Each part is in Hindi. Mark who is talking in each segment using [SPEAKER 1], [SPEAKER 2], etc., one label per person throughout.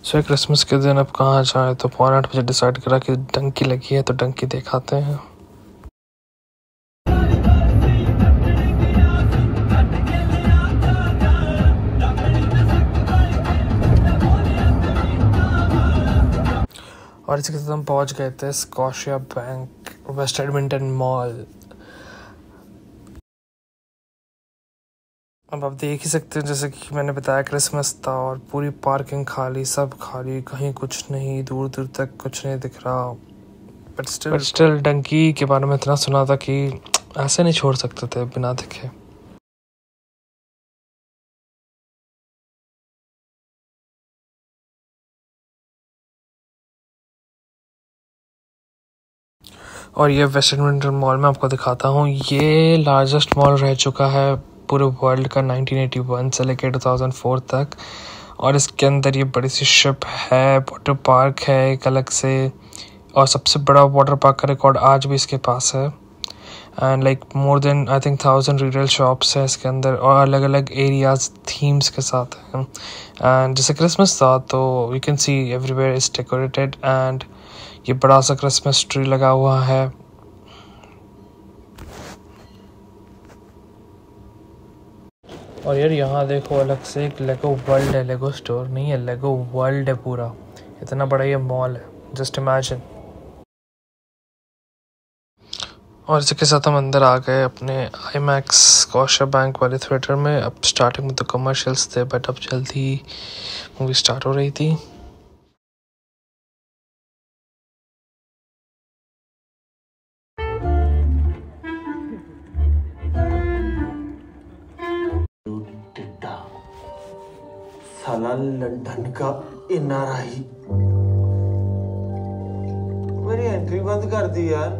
[SPEAKER 1] सो क्रिसमस के दिन अब कहाँ जाए, तो 8:15 डिसाइड करा कि डंकी लगी है तो डंकी दिखाते हैं। और इसके साथ हम पहुँच गए थे Scotiabank West Edmonton Mall. अब आप देख ही सकते हैं, जैसे कि मैंने बताया क्रिसमस था और पूरी पार्किंग खाली, सब खाली, कहीं कुछ नहीं, दूर दूर तक कुछ नहीं दिख रहा। बट स्टिल डंकी के बारे में इतना सुना था कि ऐसे नहीं छोड़ सकते थे बिना दिखे। और ये वेस्ट एडमिंटन मॉल में आपको दिखाता हूँ, ये लार्जेस्ट मॉल रह चुका है पूरे वर्ल्ड का 1981 से लेकर 2004 तक। और इसके अंदर ये बड़ी सी शिप है, वाटर पार्क है एक अलग से, और सबसे बड़ा वाटर पार्क का रिकॉर्ड आज भी इसके पास है। And like more than I think 1000 retail shops है इसके अंदर, और अलग अलग एरियाज थीम्स के साथ हैं। एंड जैसे क्रिसमस था तो you can see everywhere is decorated, and ये बड़ा सा क्रिसमस ट्री लगा हुआ है। और यार यहाँ देखो, अलग से एक लेगो वर्ल्ड है, लेगो स्टोर नहीं है, लेगो वर्ल्ड है पूरा, इतना बड़ा ये मॉल है, जस्ट इमेजिन। और इसी के साथ हम अंदर आ गए अपने IMAX स्कॉशिया बैंक वाले थिएटर में। अब स्टार्टिंग में तो कमर्शियल्स थे, बट अब जल्दी मूवी स्टार्ट हो रही थी।
[SPEAKER 2] साला लंदन का NRI मेरी एंट्री बंद कर दी यार।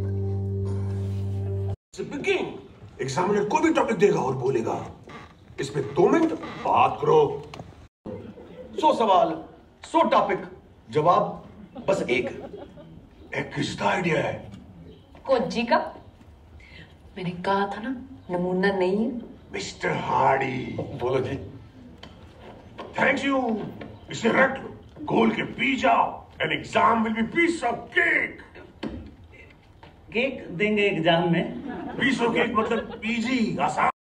[SPEAKER 3] स्पीकिंग एग्जामिनर कोई भी टॉपिक देगा और बोलेगा इसमें 2 मिनट बात करो।
[SPEAKER 4] 100 सवाल 100 टॉपिक, जवाब बस एक
[SPEAKER 3] किसका आइडिया है?
[SPEAKER 5] कोची का। मैंने कहा था ना, नमूना नहीं है।
[SPEAKER 3] Mister Hardy.
[SPEAKER 4] बोलो जी।
[SPEAKER 3] Thank you. इसे रट लो, गोल के पी जाओ, an exam will be piece of cake.
[SPEAKER 6] Cake देंगे एग्जाम में?
[SPEAKER 3] पीस ऑफ केक मतलब पीजी, आसान।